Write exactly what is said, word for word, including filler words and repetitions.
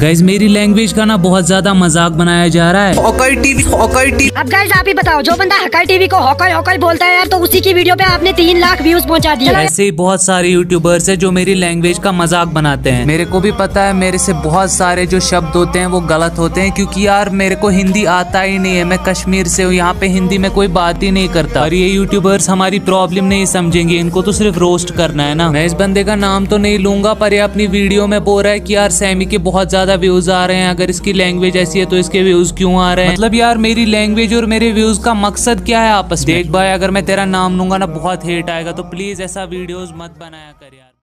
Guys मेरी language का ना बहुत ज्यादा मजाक बनाया जा रहा है। Hawker TV, hawker TV. अब गाइस आप ही बताओ, जो बंदा हॉकर टीवी को हॉकर हॉकर बोलता है यार, तो उसी की वीडियो पे आपने तीन लाख व्यूज पहुंचा दिया। ऐसे ही बहुत सारे यूट्यूबर्स है जो मेरी लैंग्वेज का मजाक बनाते हैं। मेरे को भी पता है मेरे से बहुत सारे जो शब्द होते हैं वो गलत होते हैं, क्योंकि यार मेरे को हिंदी आता ही नहीं है। मैं कश्मीर से हूँ, यहाँ पे हिंदी में कोई बात ही नहीं करता। और ये यूट्यूबर्स हमारी प्रॉब्लम नहीं समझेंगे, इनको तो सिर्फ रोस्ट करना है ना। मैं इस बंदे का नाम तो नहीं लूंगा, पर ये अपनी वीडियो में बोल रहा है कि यार सैमी के बहुत ज्यादा व्यूज आ रहे हैं, अगर इसकी लैंग्वेज ऐसी है तो इसके व्यूज क्यों आ रहे हैं। मतलब यार मेरी लैंग्वेज और मेरे व्यूज का मकसद क्या है आपस में। देख भाई, अगर मैं तेरा नाम लूंगा ना बहुत हेट आएगा, तो प्लीज ऐसा वीडियोस मत बनाया कर यार।